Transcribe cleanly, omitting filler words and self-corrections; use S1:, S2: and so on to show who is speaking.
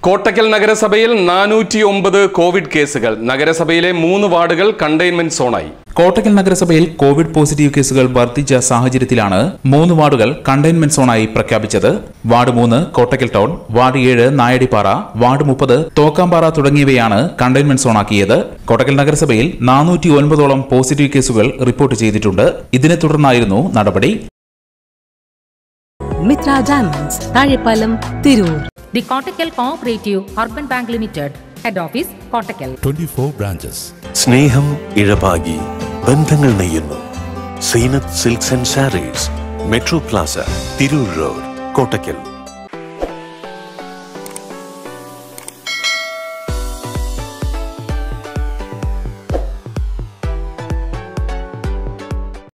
S1: കോട്ടക്കൽ നഗരസഭയിൽ 409 കോവിഡ് കേസുകൾ. നഗരസഭയിലെ 3 വാർഡുകൾ കണ്ടെയ്ൻമെന്റ് സോണായി.
S2: കോട്ടക്കൽ നഗരസഭയിൽ കോവിഡ് പോസിറ്റീവ് കേസുകൾ വർദ്ധിച്ച സാഹചര്യത്തിലാണ് 3 വാർഡുകൾ കണ്ടെയ്ൻമെന്റ് സോണായി പ്രഖ്യാപിച്ചത്. Ward 3 Kottakkal town, ward 7 Nayadippara, ward 30 Thokkampara തുടങ്ങിയവയാണ് കണ്ടെയ്ൻമെന്റ് സോണാക്കിയത്. കോട്ടക്കൽ നഗരസഭയിൽ 409ഓളം പോസിറ്റീവ് കേസുകൾ റിപ്പോർട്ട് ചെയ്തിട്ടുണ്ട്. ഇതിനെ തുടർന്നായിരുന്നു നടപടി.
S3: Mitra diamonds, Thazhepalam, Tirur.
S4: The Kottakkal Cooperative Urban Bank Limited, Head Office, Kottakkal.
S5: 24 branches.
S6: സ്നേഹം ഇഴപാകി ബന്ധങ്ങൾ നെയ്യുന്നു. Zeenath silks and sarees, metro plaza, Tirur road, Kottakkal.